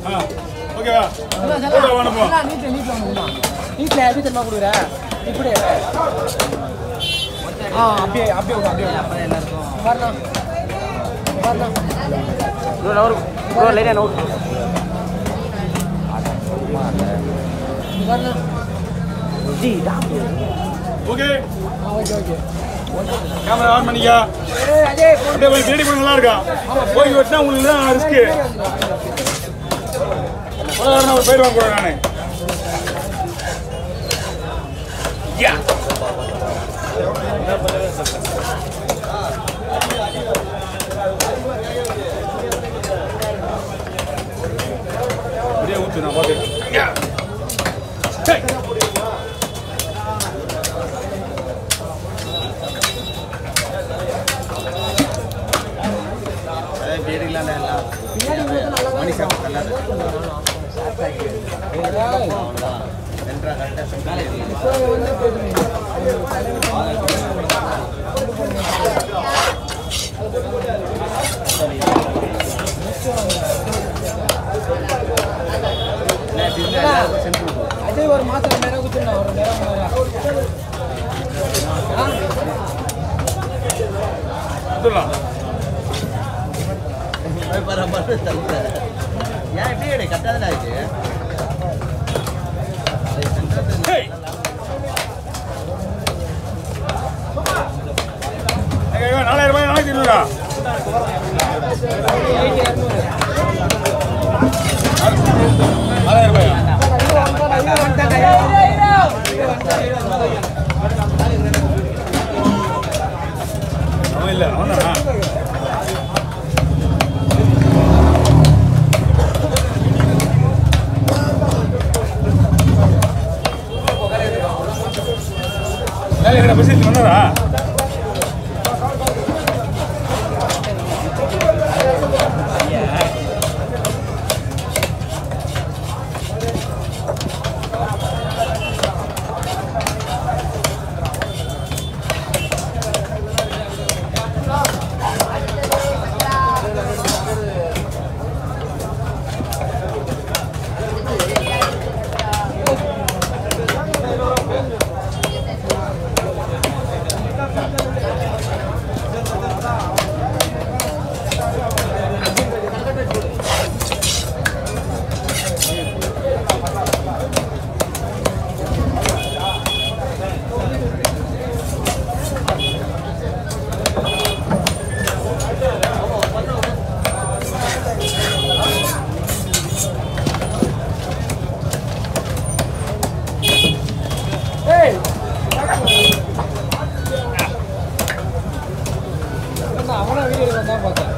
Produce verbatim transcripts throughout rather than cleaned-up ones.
ஓகேவா போடா வாங்க போ நீட் நீட் வாங்குமா நீட்ல எப்படி தெரியுமா குடுக்குற இப்படி ஆ அப்படியே அப்படியே அப்படியே அப்ப எல்லாரும் வரணும் வரணும் ப்ரோ நவர் ப்ரோ லைனா நோட் வரணும் ஜி டாப் okay okay okay camera on பண்ணிக்க ஏய் அஜய் அப்படியே போய் வீடியோ பண்ண நல்லா இருக்கா போய் வெட்டினா உங்களுக்கு தான் ரிஸ்க் போறானே ஒரு பேர் வாங்க போறேன் நானே யா அப்படியே ஊத்து நான் பாத்துக்கிறேன் யா டேய் பேடிலாம் இல்ல மணி சாப்பிட்டு நல்லா அவ்வளோதான் சென்ட்ரா கரெக்டாக சென்ட்ரா அஜய் ஒரு மாசம் ரெண்டாயிரம் கொடுத்துருந்தா ஒரு ரெண்டாயிரம் சொல்லலாம் பரவாயில்ல ஏன் எப்படி கரெக்டாக தான் இருக்கு நாலாயிரம் ரூபாய் நாளைக்கு இருநூறா நாலாயிரம் ரூபாயா அவன் இல்லை அவன் தானா வேலை பசி பண்ணதா அவனா வீடியோ வந்தா பார்த்தேன்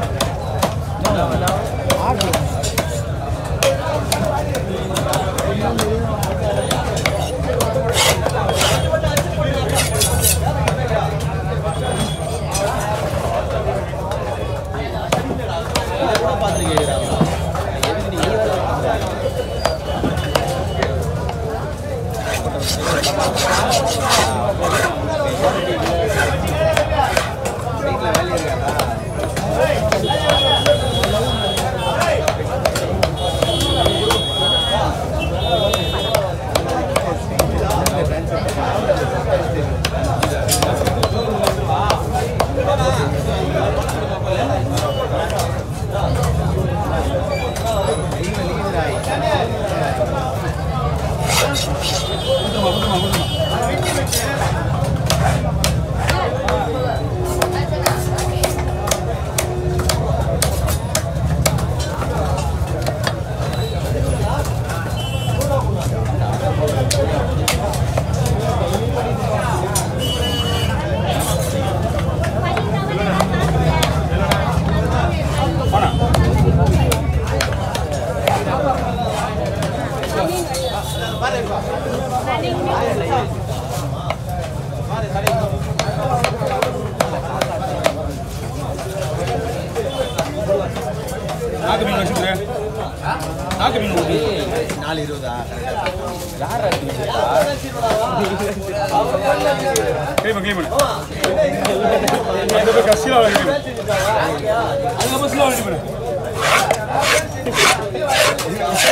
நாக்கு மீன் வச்சுக்கிறேன் நாக்கு மீன் நாலு இருபதா யார் கிளீன் கிளீன் பண்ணு அந்த போய் கசிலா வாங்கி அதுக்கப்புறம் சிலா வாங்கி பண்ணு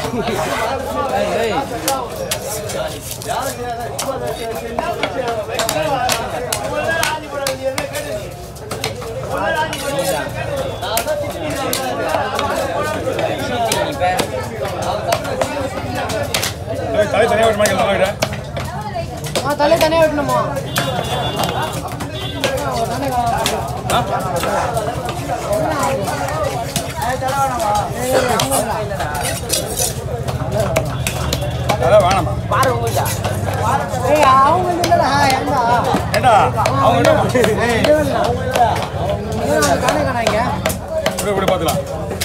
தலை தனியாக வெட்ட மாட்டேன் ஆ தலை தனியாக வெட்டணுமா அதான் வேணாமா பாரு உங்கள்டா ஏய் அவங்க இல்லடா ஏண்டா ஏண்டா அவங்க காணே காணாங்க இப்படி இப்படி பார்த்துலாம்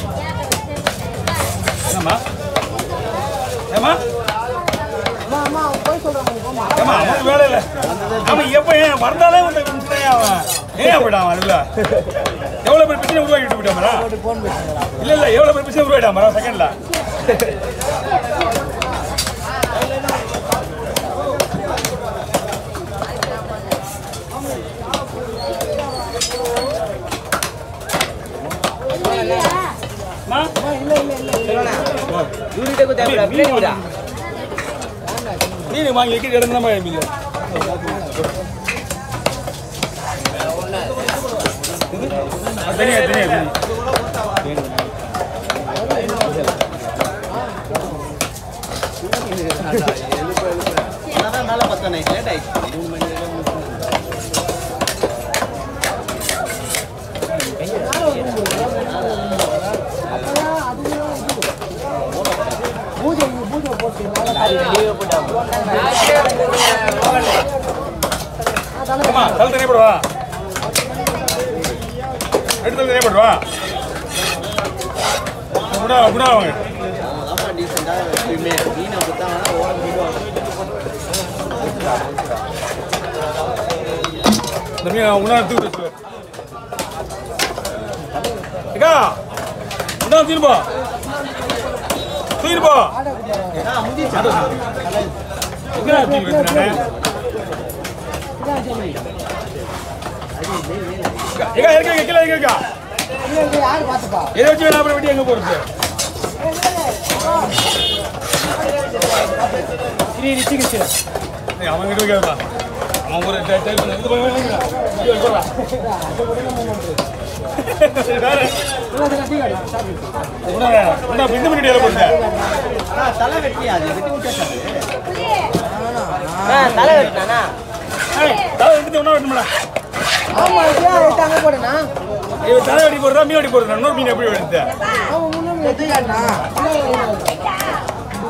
என்னம்மா ஏம்மா அம்மா அம்மா போய் சொல்றாங்க போமா ஏம்மா அவனுக்கு வேலை இல்லை அவன் எப்போ ஏன் வந்தாலே வந்து அவன் ஏன் போயிட்டான் அவன் இல்லை எவ்வளோ பேர் பிரச்சனை உருவாக்கிட்டு போயிட்டாமரா போன் பேசுறா இல்லை இல்லை எவ்வளோ பேர் பிரச்சனை உருவாயிட்டாமரா செகண்டில் மீன் வாங்கி வைக்கிற இடம் தான் மீன் தனியா தனியா தனி மேல பத்து நைட் லேட் ஆயிடுச்சு மூணு மணி பூஜை பூஜை போட்டு தலை தனியா போடுவா ரெண்டு தலை தனியா போடுவா குணா குணா வாங்க டீசெண்டாக எப்பயுமே மீனை கொடுத்தாங்கன்னா ஓட மீன் இந்த மீன் உணா எடுத்து வச்சு ஏக்கா உணா தீர்ப்பா தீர்ப்பா எங்கே தீர்ப்பு வச்சுனானே ஏக்கா இருக்கா கீழே இருக்கா யாரு பார்த்துப்பா எதை வச்சு வேணா அப்புறம் வெட்டி எங்கே போகிறது அவன் கிட்ட இருக்காதுப்பா அவன் ஒரு டைப் பண்ண இது பண்ண தலை வெட்டி அது வெட்டி விட்டாச்சு தலை வெட்டினானா தலை வெட்டி ஒன்றா வெட்டணும்ல ஆமா அங்க போடுனா இவன் தலை வெட்டி போடுறா மீன் வெட்டி போடுறா இன்னொரு மீன் எப்படி எடுத்து அவன் முன்னாடி வெட்டியாடா